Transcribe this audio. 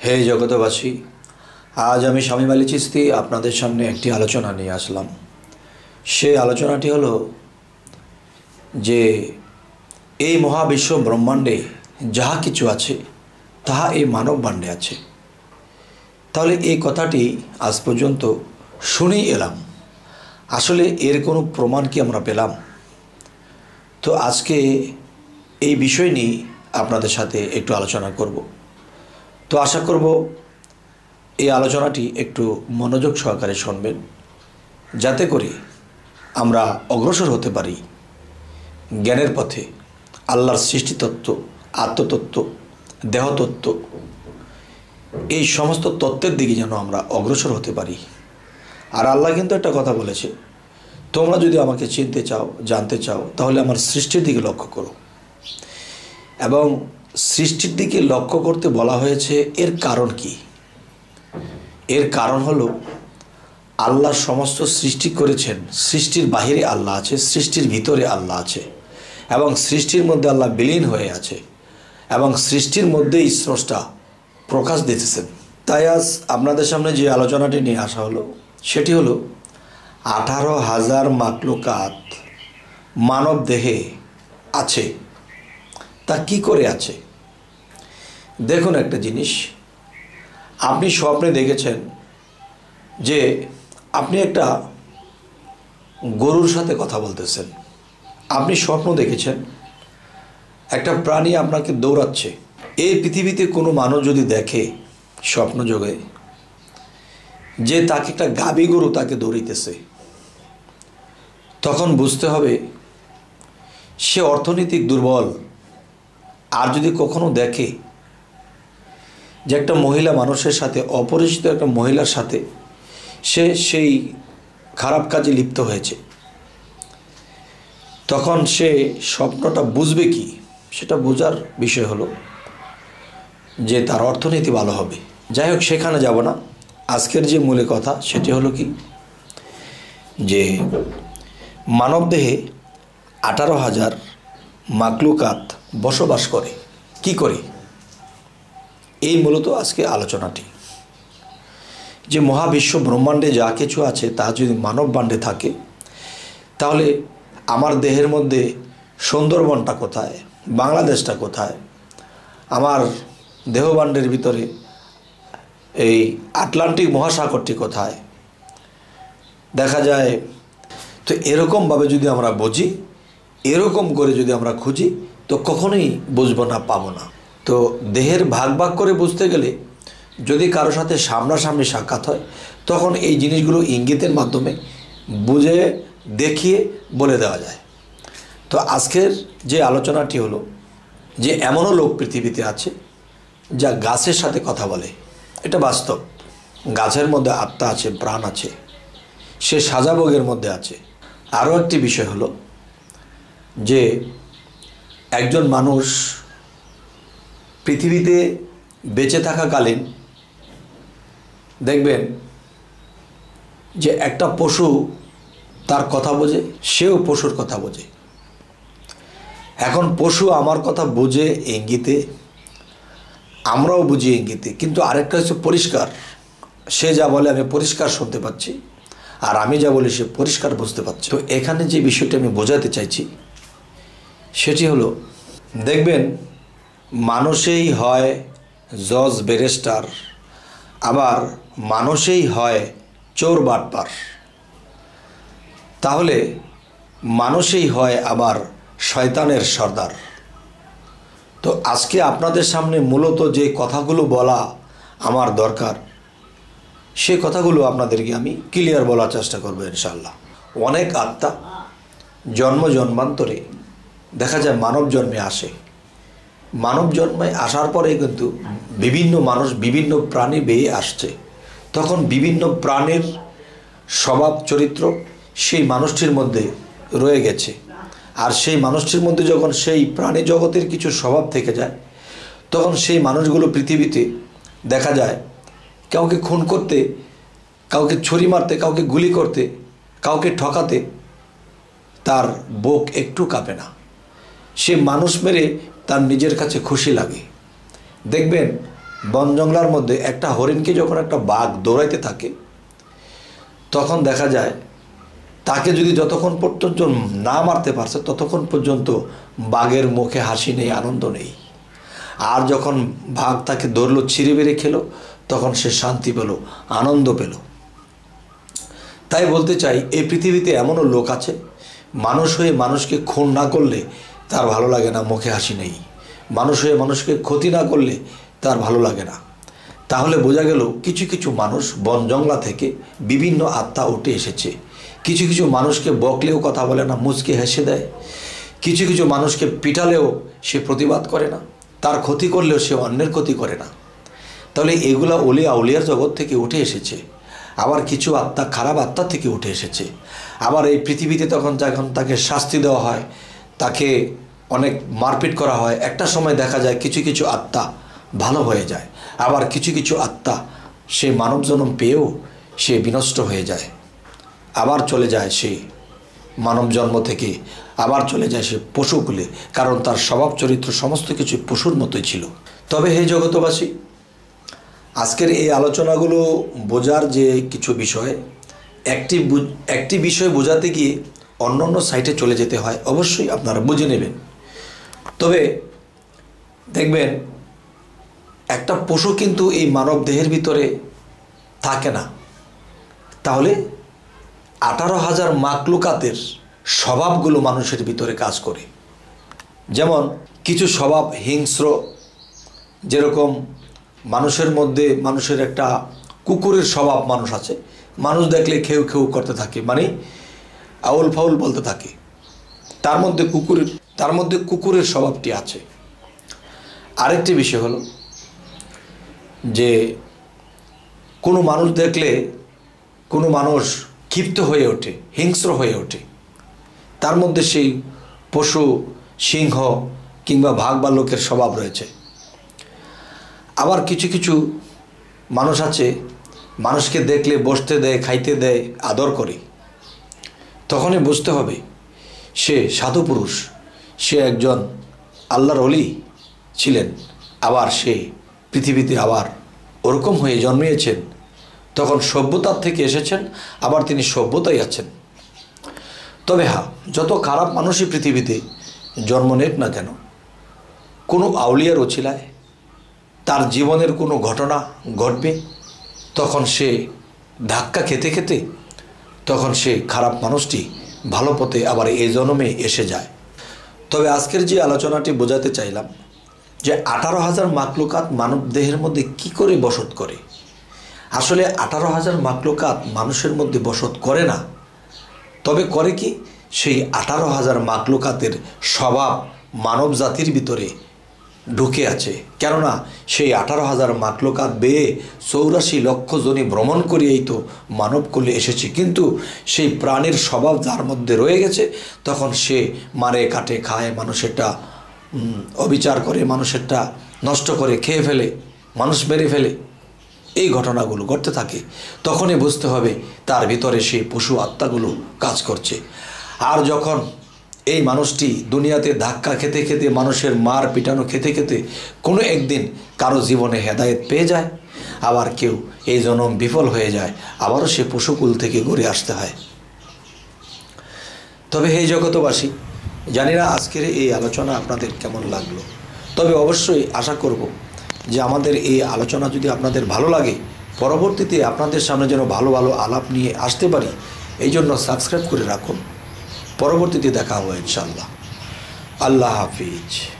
হে জগতবাসী, আজ আমি শামীম আলী চিশতি আপনাদের সামনে একটি আলোচনা নিয়ে আসলাম। সেই আলোচনাটি হলো যে এই মহাবিশ্ব ব্রহ্মাণ্ডে যাহা কিছু আছে তাহা এই মানব ব্রহ্মাণ্ডে আছে। তাহলে এই কথাটি আজ পর্যন্ত শুনেই এলাম, আসলে এর কোনো প্রমাণ কি আমরা পেলাম? তো আজকে এই বিষয় নিয়ে আপনাদের সাথে একটু আলোচনা করব। তো আশা করব এই আলোচনাটি একটু মনোযোগ সহকারে শুনবেন, যাতে করে আমরা অগ্রসর হতে পারি জ্ঞানের পথে। আল্লাহর সৃষ্টিতত্ত্ব, আত্মতত্ত্ব, দেহতত্ত্ব, এই সমস্ত তত্ত্বের দিকে যেন আমরা অগ্রসর হতে পারি। আর আল্লাহ কিন্তু একটা কথা বলেছে, তোমরা যদি আমাকে চিনতে চাও, জানতে চাও, তাহলে আমার সৃষ্টির দিকে লক্ষ্য করো। এবং সৃষ্টির দিকে লক্ষ্য করতে বলা হয়েছে, এর কারণ কি? এর কারণ হলো আল্লাহ সমস্ত সৃষ্টি করেছেন, সৃষ্টির বাহিরে আল্লাহ আছে, সৃষ্টির ভিতরে আল্লাহ আছে, এবং সৃষ্টির মধ্যে আল্লাহ বিলীন হয়ে আছে, এবং সৃষ্টির মধ্যেই স্রষ্টা প্রকাশ দিতেছেন। তাই আজ আপনাদের সামনে যে আলোচনাটি নিয়ে আসা হলো সেটি হলো 18,000 মাকলুকাত মানব দেহে আছে। তা কি করে আছে? দেখুন একটা জিনিস, আপনি স্বপ্নে দেখেছেন যে আপনি একটা গরুর সাথে কথা বলতেছেন। আপনি স্বপ্ন দেখেছেন একটা প্রাণী আপনাকে দৌড়াচ্ছে। এই পৃথিবীতে কোনো মানুষ যদি দেখে স্বপ্নযোগে যে তাকে একটা গাভী গরু তাকে দৌড়িতেছে, তখন বুঝতে হবে সে অর্থনৈতিক দুর্বল। আর যদি কখনো দেখে যে একটা মহিলা মানুষের সাথে, অপরিচিত একটা মহিলার সাথে সে সেই খারাপ কাজে লিপ্ত হয়েছে, তখন সে স্বপ্নটা বুঝবে কি? সেটা বোঝার বিষয় হলো যে তার অর্থনীতি ভালো হবে। যাই হোক, সেখানে যাব না। আজকের যে মূলে কথা সেটি হলো কি, যে মানবদেহে 18,000 মাকলুকাত বসবাস করে। কি করে? এই মূলত আজকে আলোচনাটি, যে মহাবিশ্ব ব্রহ্মাণ্ডে যা কিছু আছে তা যদি মানব ব্রহ্মাণ্ডে থাকে, তাহলে আমার দেহের মধ্যে সুন্দরবনটা কোথায়, বাংলাদেশটা কোথায়, আমার দেহভাণ্ডের ভিতরে এই আটলান্টিক মহাসাগরটি কোথায়, দেখা যায়। তো এরকমভাবে যদি আমরা বুঝি, এরকম করে যদি আমরা খুঁজি, তো কখনোই বুঝবো না, পাবো না। তো দেহের ভাগ ভাগ করে বুঝতে গেলে যদি কারো সাথে সামনাসামনি সাক্ষাৎ হয়, তখন এই জিনিসগুলো ইঙ্গিতের মাধ্যমে বুঝে দেখিয়ে বলে দেওয়া যায়। তো আজকের যে আলোচনাটি হলো যে এমনও লোক পৃথিবীতে আছে যা গাছের সাথে কথা বলে। এটা বাস্তব। গাছের মধ্যে আত্মা আছে, প্রাণ আছে, সে সাজাভোগের মধ্যে আছে। আরও একটি বিষয় হলো যে একজন মানুষ পৃথিবীতে বেঁচে থাকাকালীন দেখবেন যে একটা পশু তার কথা বোঝে, সেও পশুর কথা বোঝে। এখন পশু আমার কথা বোঝে ইঙ্গিতে, আমরাও বুঝি ইঙ্গিতে, কিন্তু আরেকটা হচ্ছে পরিষ্কার। সে যা বলে আমি পরিষ্কার শুনতে পাচ্ছি, আর আমি যা বলি সে পরিষ্কার বুঝতে পারছি। তো এখানে যে বিষয়টা আমি বোঝাতে চাইছি সেটি হলো, দেখবেন মানুষেই হয় জজ ব্যারিস্টার, আবার মানুষেই হয় চোর বাটপার, তাহলে মানুষেই হয় আবার শয়তানের সর্দার। তো আজকে আপনাদের সামনে মূলত যে কথাগুলো বলা আমার দরকার, সে কথাগুলো আপনাদেরকে আমি ক্লিয়ার বলার চেষ্টা করবো ইনশাআল্লাহ। অনেক আত্মা জন্ম জন্মান্তরে দেখা যায় মানব জন্মে আসে। মানব জন্মে আসার পরে কিন্তু বিভিন্ন মানুষ, বিভিন্ন প্রাণী বেয়ে আসছে। তখন বিভিন্ন প্রাণীর স্বভাব চরিত্র সেই মানুষটির মধ্যে রয়ে গেছে। আর সেই মানুষটির মধ্যে যখন সেই প্রাণী জগতের কিছু স্বভাব থেকে যায়, তখন সেই মানুষগুলো পৃথিবীতে দেখা যায় কাউকে খুন করতে, কাউকে ছুরি মারতে, কাউকে গুলি করতে, কাউকে ঠকাতে তার বুক একটু কাঁপে না। সে মানুষ মেরে তার নিজের কাছে খুশি লাগে। দেখবেন বন জঙ্গলার মধ্যে একটা হরিণকে যখন একটা বাঘ দৌড়াইতে থাকে, তখন দেখা যায় তাকে যদি যতক্ষণ পর্যন্ত না মারতে পারছে ততক্ষণ পর্যন্ত বাঘের মুখে হাসি নেই, আনন্দ নেই। আর যখন বাঘ তাকে ধরলো, ছিঁড়ে বেড়ে খেলো, তখন সে শান্তি পেল, আনন্দ পেল। তাই বলতে চাই, এই পৃথিবীতে এমনও লোক আছে, মানুষ হয়ে মানুষকে খুন না করলে তার ভালো লাগে না, মুখে হাসি নেই। মানুষ হয়ে মানুষকে ক্ষতি না করলে তার ভালো লাগে না। তাহলে বোঝা গেল কিছু কিছু মানুষ বন জঙ্গলা থেকে বিভিন্ন আত্মা উঠে এসেছে। কিছু কিছু মানুষকে বকলেও কথা বলে না, মুচকে হেসে দেয়। কিছু কিছু মানুষকে পিটালেও সে প্রতিবাদ করে না, তার ক্ষতি করলেও সে অন্যের ক্ষতি করে না। তাহলে এগুলা ওলিয়া আউলিয়ার জগৎ থেকে উঠে এসেছে। আবার কিছু আত্মা খারাপ আত্মা থেকে উঠে এসেছে। আবার এই পৃথিবীতে যখন তাকে শাস্তি দেওয়া হয়, তাকে অনেক মারপিট করা হয়, একটা সময় দেখা যায় কিছু কিছু আত্মা ভালো হয়ে যায়। আবার কিছু কিছু আত্মা সে মানব জন্ম পেয়েও সে বিনষ্ট হয়ে যায়, আবার চলে যায় সে মানব জন্ম থেকে, আবার চলে যায় সে পশুকুলে, কারণ তার স্বভাব চরিত্র সমস্ত কিছু পশুর মতোই ছিল। তবে হে জগতবাসী, আজকের এই আলোচনাগুলো বোঝার যে কিছু বিষয়, একটি বিষয় বোঝাতে গিয়ে অন্য অন্য সাইটে চলে যেতে হয়, অবশ্যই আপনারা বুঝে নেবেন। তবে দেখবেন একটা পশু কিন্তু এই মানব দেহের ভিতরে থাকে না। তাহলে 18,000 মাকলুকাতের স্বভাবগুলো মানুষের ভিতরে কাজ করে। যেমন কিছু স্বভাব হিংস্র, যেরকম মানুষের মধ্যে মানুষের একটা কুকুরের স্বভাব মানুষ আছে, মানুষ দেখলে খেউ খেউ করতে থাকে, মানে আউল ফাউল বলতে থাকে। তার মধ্যে কুকুরের স্বভাবটি আছে। আরেকটি বিষয় হলো যে কোনো মানুষ দেখলে কোনো মানুষ ক্ষিপ্ত হয়ে ওঠে, হিংস্র হয়ে ওঠে, তার মধ্যে সেই পশু, সিংহ কিংবা বাঘ ভাল্লুকের স্বভাব রয়েছে। আবার কিছু কিছু মানুষ আছে, মানুষকে দেখলে বসতে দেয়, খাইতে দেয়, আদর করে। তখনই বুঝতে হবে সে সাধু পুরুষ, সে একজন আল্লাহর ওলি ছিলেন। আবার সে পৃথিবীতে আবার ওরকম হয়ে জন্মিয়েছেন, তখন সভ্যতার থেকে এসেছেন, আবার তিনি সভ্যতাই আছেন। তবে হ্যাঁ, যত খারাপ মানুষই পৃথিবীতে জন্ম নেক না কেন, কোনো আউলিয়ার ওছিলায় তার জীবনের কোনো ঘটনা ঘটবে, তখন সে ধাক্কা খেতে খেতে তখন সে খারাপ মানুষটি ভালো পথে আবার এই জন্মে এসে যায়। তবে আজকের যে আলোচনাটি বোঝাতে চাইলাম যে 18,000 মাকলুকাত মানব দেহের মধ্যে কি করে বসত করে। আসলে 18,000 মাকলুকাত মানুষের মধ্যে বসত করে না, তবে করে কি, সেই 18,000 মাকলুকাতের স্বভাব মানব জাতির ভিতরে ঢুকে আছে। কেননা সেই 18,000 মাকলুকাত বেয়ে 84 লক্ষ জনই ভ্রমণ করিয়েই তো মানবকুলে এসেছে। কিন্তু সেই প্রাণের স্বভাব যার মধ্যে রয়ে গেছে, তখন সে মারে কাটে খায়, মানুষেরটা অবিচার করে, মানুষেরটা নষ্ট করে, খেয়ে ফেলে, মানুষ মেরে ফেলে, এই ঘটনাগুলো ঘটতে থাকে। তখনই বুঝতে হবে তার ভিতরে সেই পশু আত্মাগুলো কাজ করছে। আর যখন এই মানুষটি দুনিয়াতে ধাক্কা খেতে খেতে, মানুষের মার পিটানো খেতে খেতে কোনো একদিন কারো জীবনে হেদায়েত পেয়ে যায়, আবার কেউ এই জন্ম বিফল হয়ে যায়, আবারও সে পশুকুল থেকে ঘুরে আসতে হয়। তবে হে জগতবাসী, জানি না আজকের এই আলোচনা আপনাদের কেমন লাগলো। তবে অবশ্যই আশা করব যে আমাদের এই আলোচনা যদি আপনাদের ভালো লাগে, পরবর্তীতে আপনাদের সামনে যেন ভালো ভালো আলাপ নিয়ে আসতে পারি, এই জন্য সাবস্ক্রাইব করে রাখুন। পরবর্তীতে দেখা হবে ইনশাআল্লাহ। আল্লাহ হাফিজ।